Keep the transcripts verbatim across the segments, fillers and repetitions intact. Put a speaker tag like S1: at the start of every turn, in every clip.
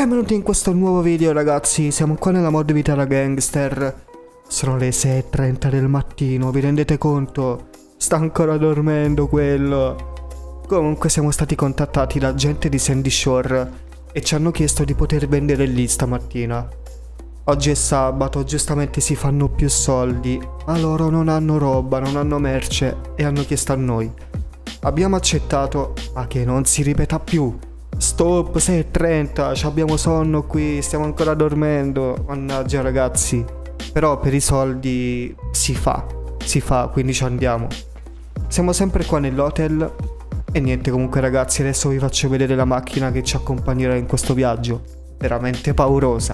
S1: Benvenuti in questo nuovo video ragazzi, siamo qua nella mod Vita da Gangster. Sono le sei e trenta del mattino, vi rendete conto? Sta ancora dormendo quello. Comunque siamo stati contattati da gente di Sandy Shore e ci hanno chiesto di poter vendere lì stamattina. Oggi è sabato, giustamente si fanno più soldi, ma loro non hanno roba, non hanno merce e hanno chiesto a noi. Abbiamo accettato, ma che non si ripeta più. Stop, sei e trenta, abbiamo sonno qui, stiamo ancora dormendo. Mannaggia ragazzi. Però per i soldi si fa, si fa, quindi ci andiamo. Siamo sempre qua nell'hotel. E niente, comunque ragazzi, adesso vi faccio vedere la macchina che ci accompagnerà in questo viaggio. Veramente paurosa.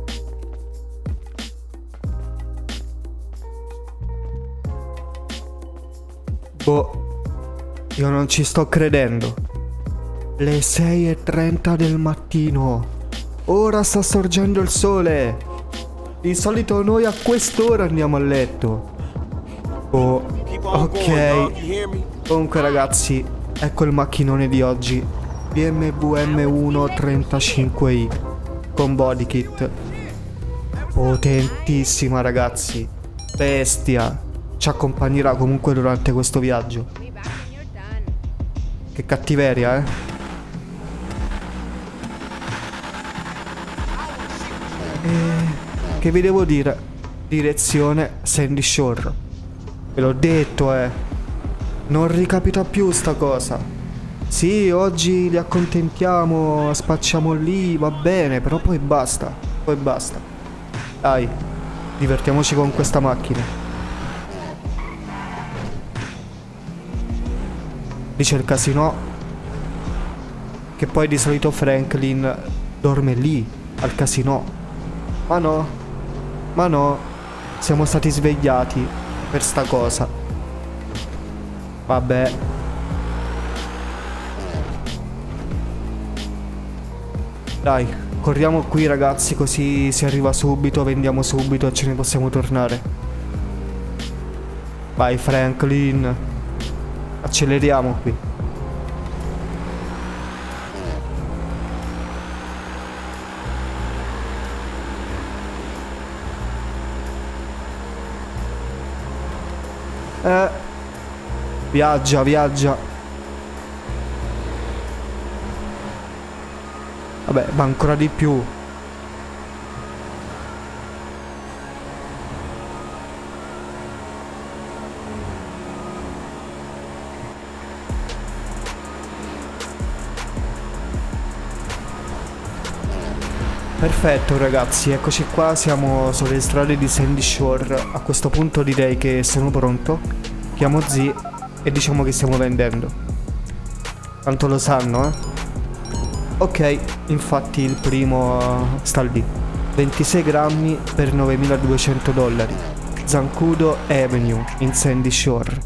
S1: Boh, io non ci sto credendo. Le sei e trenta del mattino. Ora sta sorgendo il sole. Di solito noi a quest'ora andiamo a letto. Oh, ok. Comunque ragazzi, ecco il macchinone di oggi. B M W M uno trentacinque i con body kit. Potentissima ragazzi. Bestia. Ci accompagnerà comunque durante questo viaggio. Che cattiveria, eh. E che vi devo dire? Direzione Sandy Shore. Ve l'ho detto, eh. Non ricapita più sta cosa. Sì, oggi li accontentiamo, spacciamo lì, va bene, però poi basta. Poi basta. Dai, divertiamoci con questa macchina. Dice il casino. Che poi di solito Franklin dorme lì, al casino. Ma no, ma no, siamo stati svegliati per sta cosa. Vabbè. Dai, corriamo qui ragazzi, così si arriva subito, vendiamo subito e ce ne possiamo tornare. Vai Franklin. Acceleriamo qui. Eh, viaggia, viaggia. Vabbè, ma ancora di più. Perfetto ragazzi, eccoci qua, siamo sulle strade di Sandy Shore. A questo punto direi che sono pronto. Chiamo Z e diciamo che stiamo vendendo. Tanto lo sanno, eh. Ok, infatti il primo sta lì. ventisei grammi per novemiladuecento dollari. Zancudo Avenue in Sandy Shore.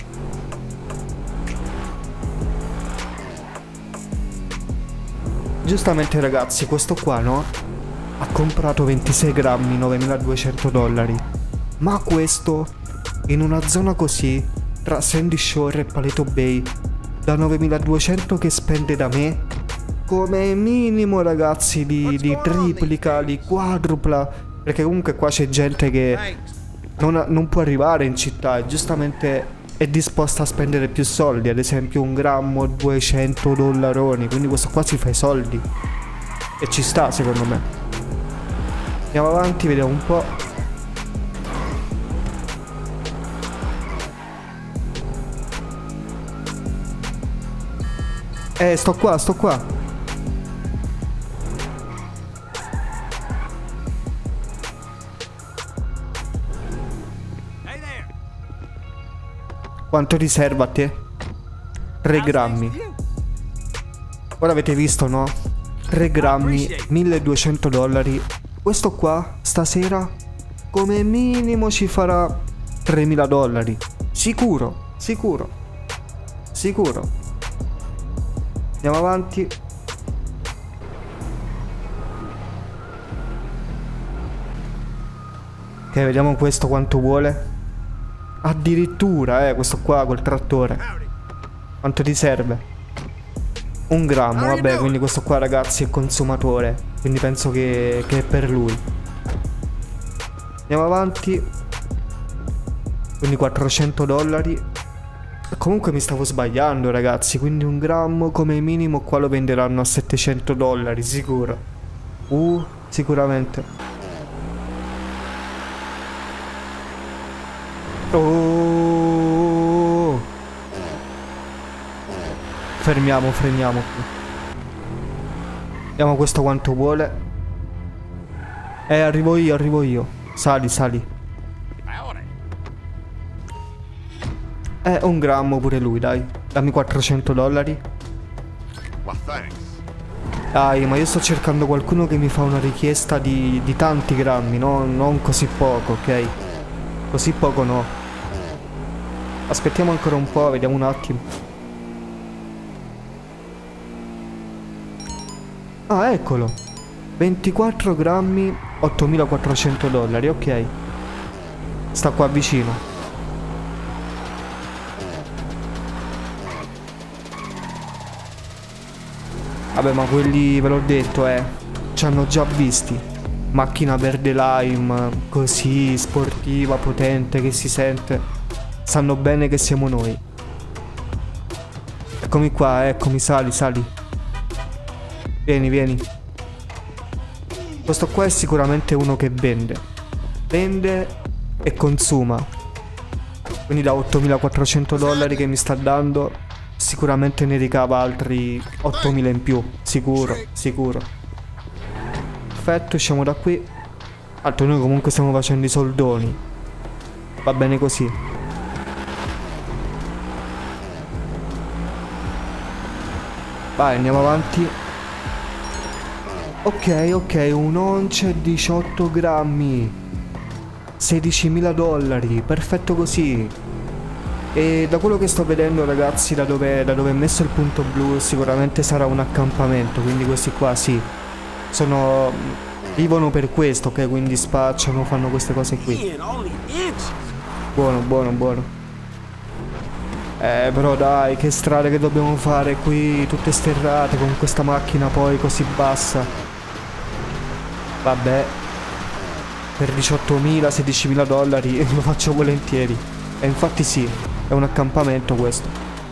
S1: Giustamente ragazzi, questo qua, no? Ha comprato ventisei grammi, novemiladuecento dollari. Ma questo, in una zona così, tra Sandy Shore e Paleto Bay, da novemiladuecento che spende da me, come minimo ragazzi li, li triplica, li quadrupla. Perché comunque qua c'è gente che non, non può arrivare in città e giustamente è disposta a spendere più soldi. Ad esempio un grammo, duecento dollaroni. Quindi questo qua si fa i soldi. E ci sta secondo me. Andiamo avanti, vediamo un po'. Eh, sto qua, sto qua. Quanto riserva a te? tre grammi. Ora avete visto, no? tre grammi, milleduecento dollari. Questo qua, stasera, come minimo ci farà tremila dollari. Sicuro, sicuro, sicuro. Andiamo avanti. Ok, vediamo questo quanto vuole. Addirittura, eh, questo qua col trattore. Quanto ti serve? Un grammo, vabbè, quindi questo qua ragazzi è consumatore, quindi penso che, che è per lui. Andiamo avanti. Quindi quattrocento dollari. Comunque mi stavo sbagliando ragazzi, quindi un grammo come minimo qua lo venderanno a settecento dollari, sicuro. Uh, sicuramente. Oh. Fermiamo, freniamo qui. Vediamo questo quanto vuole. Eh, arrivo io, arrivo io. Sali, sali. Eh, un grammo pure lui, dai. Dammi quattrocento dollari. Dai, ma io sto cercando qualcuno che mi fa una richiesta di, di tanti grammi, no? Non così poco, ok? Così poco no. Aspettiamo ancora un po', vediamo un attimo. Ah, eccolo. ventiquattro grammi, ottomilaquattrocento dollari, ok. Sta qua vicino. Vabbè, ma quelli, ve l'ho detto, eh, ci hanno già visti. Macchina verde lime, così, sportiva, potente, che si sente. Sanno bene che siamo noi. Eccomi qua, eccomi, sali, sali. Vieni, vieni. Questo qua è sicuramente uno che vende. Vende e consuma. Quindi da ottomilaquattrocento dollari che mi sta dando, sicuramente ne ricava altri ottomila in più. Sicuro, sicuro. Perfetto, usciamo da qui. Altro noi comunque stiamo facendo i soldoni. Va bene così. Vai, andiamo avanti. Ok, ok, un'oncia e diciotto grammi. sedicimila dollari, perfetto così. E da quello che sto vedendo ragazzi, da dove, da dove è messo il punto blu, sicuramente sarà un accampamento. Quindi questi qua sì, sono, vivono per questo, ok? Quindi spacciano, fanno queste cose qui. Buono, buono, buono. Eh però dai, che strade che dobbiamo fare qui, tutte sterrate con questa macchina poi così bassa. Vabbè, per diciottomila, sedicimila dollari lo faccio volentieri. E infatti sì, è un accampamento questo.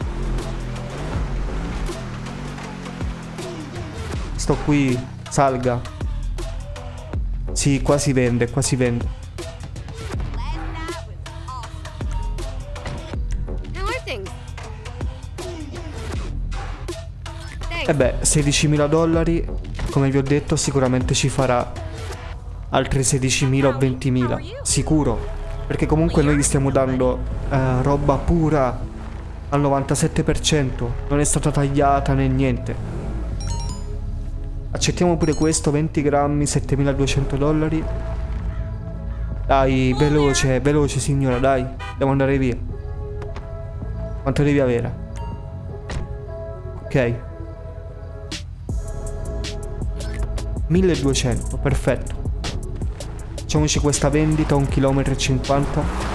S1: Sto qui, salga. Sì, qua si vende, qua si vende. E beh, sedicimila dollari, come vi ho detto, sicuramente ci farà altri sedicimila o ventimila, sicuro. Perché comunque noi gli stiamo dando eh, roba pura al novantasette per cento, non è stata tagliata né niente. Accettiamo pure questo, venti grammi, settemiladuecento dollari. Dai, veloce, veloce signora, dai, devo andare via. Quanto devi avere? Ok. milleduecento, perfetto. Facciamoci questa vendita, un chilometro e cinquanta.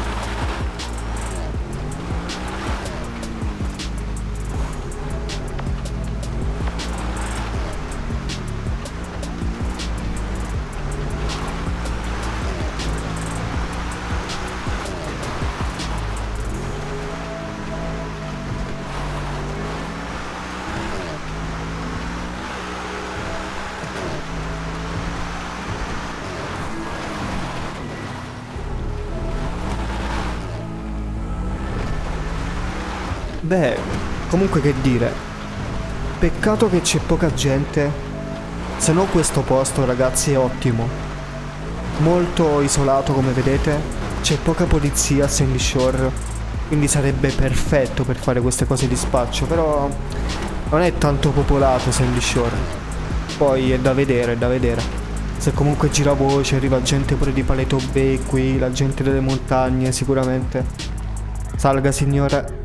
S1: Beh, comunque che dire. Peccato che c'è poca gente. Se no questo posto, ragazzi, è ottimo. Molto isolato, come vedete. C'è poca polizia a Sandy Shore, quindi sarebbe perfetto per fare queste cose di spaccio. Però non è tanto popolato Sandy Shore. Poi è da vedere, è da vedere. Se comunque gira voce, arriva gente pure di Paleto Bay qui, la gente delle montagne, sicuramente. Salga, signora.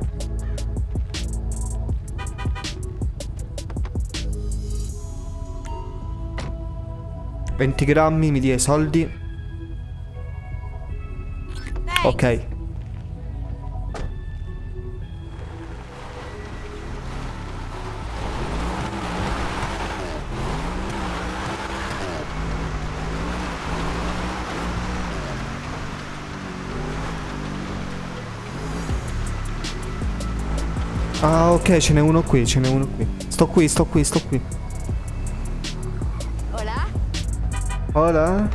S1: venti grammi, mi dia i soldi. Ok. Ah, ok, ce n'è uno qui, ce n'è uno qui. Sto qui, sto qui, sto qui.
S2: Hola.
S1: Hola.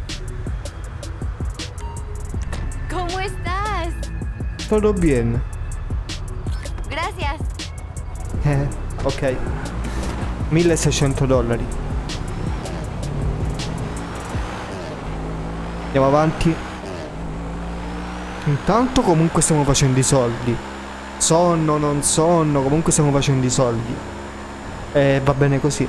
S2: ¿Cómo estás?
S1: Todo bien.
S2: Gracias.
S1: Eh, ok. milleseicento dollari. Andiamo avanti. Intanto comunque stiamo facendo i soldi. Sonno, non sonno, comunque stiamo facendo i soldi. E va bene così.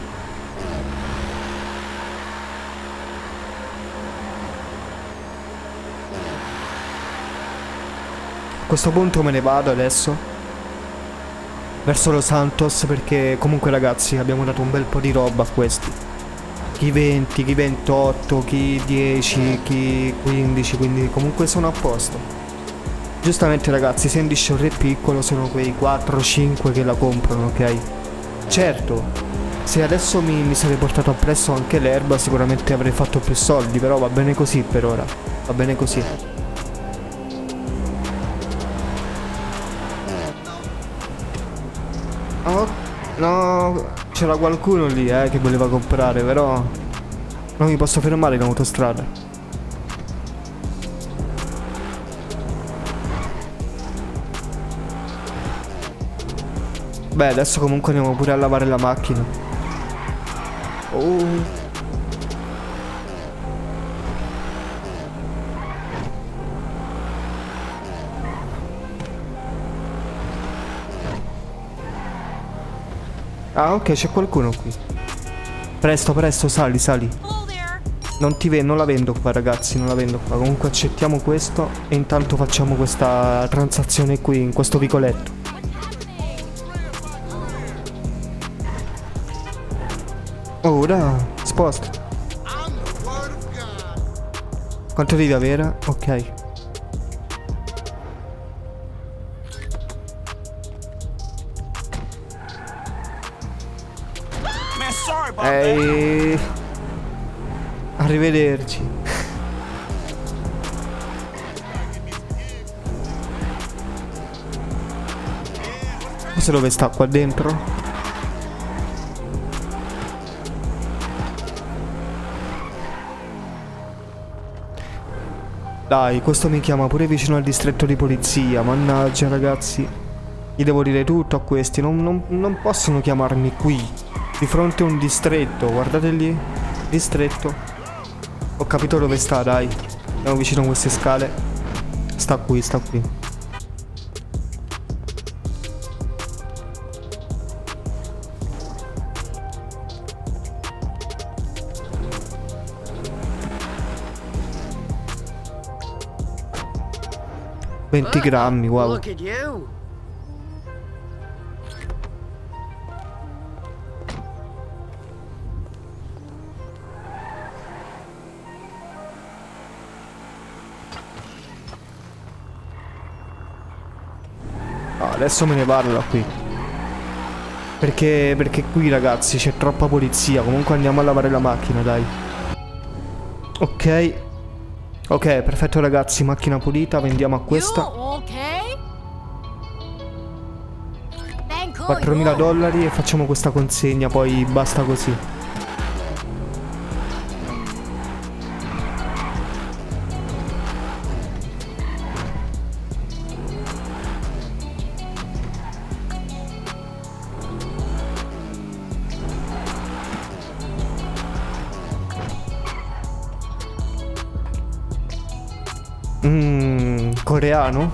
S1: A questo punto me ne vado adesso verso Los Santos, perché comunque ragazzi abbiamo dato un bel po' di roba a questi. Chi venti, chi ventotto, chi dieci, chi quindici, quindi comunque sono a posto. Giustamente ragazzi, se Sandy Shore è piccolo sono quei quattro cinque che la comprano, ok? Certo, se adesso mi, mi sarei portato appresso anche l'erba sicuramente avrei fatto più soldi, però va bene così per ora, va bene così. Oh, no, c'era qualcuno lì eh, che voleva comprare, però non mi posso fermare in autostrada. Beh, adesso comunque andiamo pure a lavare la macchina. Oh. Ah, ok, c'è qualcuno qui. Presto, presto, sali, sali. Non ti vedo, non la vendo qua, ragazzi, non la vendo qua. Comunque accettiamo questo e intanto facciamo questa transazione qui, in questo vicoletto. Ora, sposta. Quanto devi avere? Ok. Ehi. Arrivederci. Non so dove sta qua dentro. Dai, questo mi chiama pure vicino al distretto di polizia. Mannaggia ragazzi. Gli devo dire tutto a questi. Non, non, non possono chiamarmi qui, di fronte a un distretto. Guardate lì. Distretto. Ho capito dove sta, dai. Andiamo vicino a queste scale. Sta qui, sta qui. venti grammi, wow.
S3: Look at you.
S1: No, adesso me ne vado da qui. Perché, perché qui ragazzi c'è troppa polizia. Comunque andiamo a lavare la macchina, dai. Ok. Ok, perfetto ragazzi, macchina pulita, vendiamo a questa. quattromila dollari e facciamo questa consegna, poi basta così. Mmm, coreano?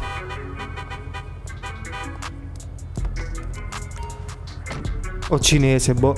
S1: O cinese, boh.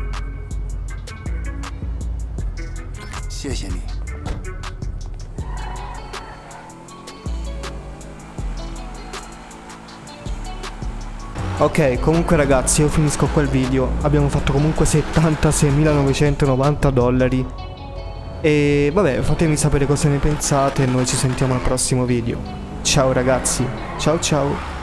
S1: Ok, comunque ragazzi, io finisco qua il video. Abbiamo fatto comunque settantaseimilanovecentonovanta dollari. E vabbè, fatemi sapere cosa ne pensate e noi ci sentiamo al prossimo video. Ciao ragazzi, ciao ciao.